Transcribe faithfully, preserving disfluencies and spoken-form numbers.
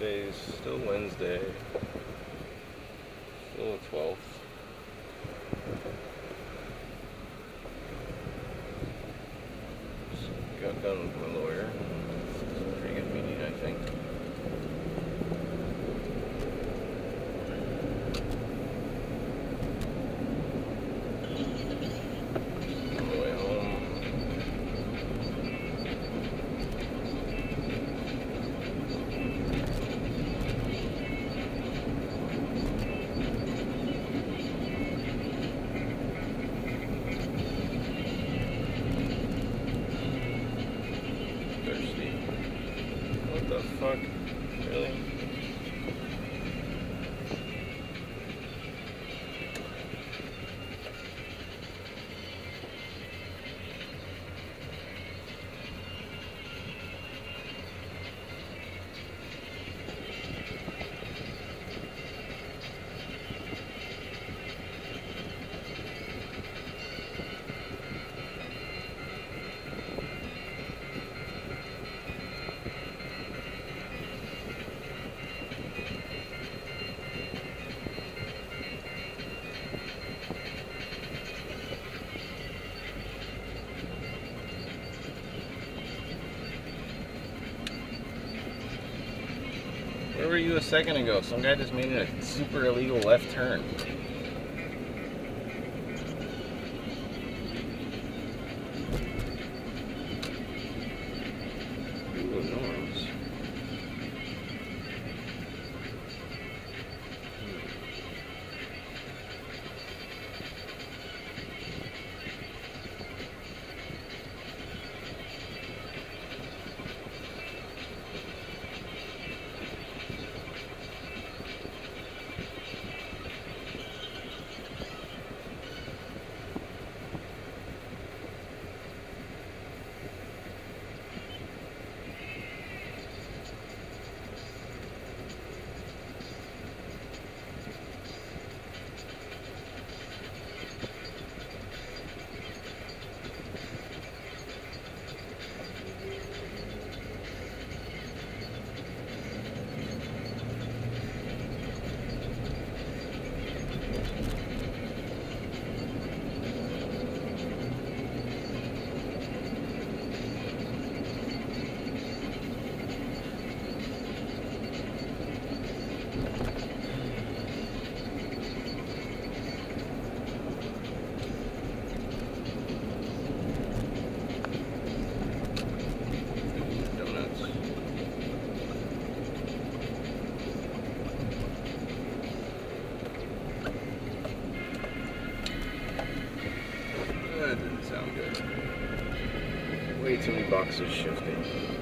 Today's still Wednesday, still the twelfth. Just got done with my lawyer. It's a pretty good meeting, I think. On the way home. Thirsty. What the fuck? Really? Where were you a second ago? Some guy just made a super illegal left turn. Ooh, norms. That didn't sound good. Way too many boxes shifting.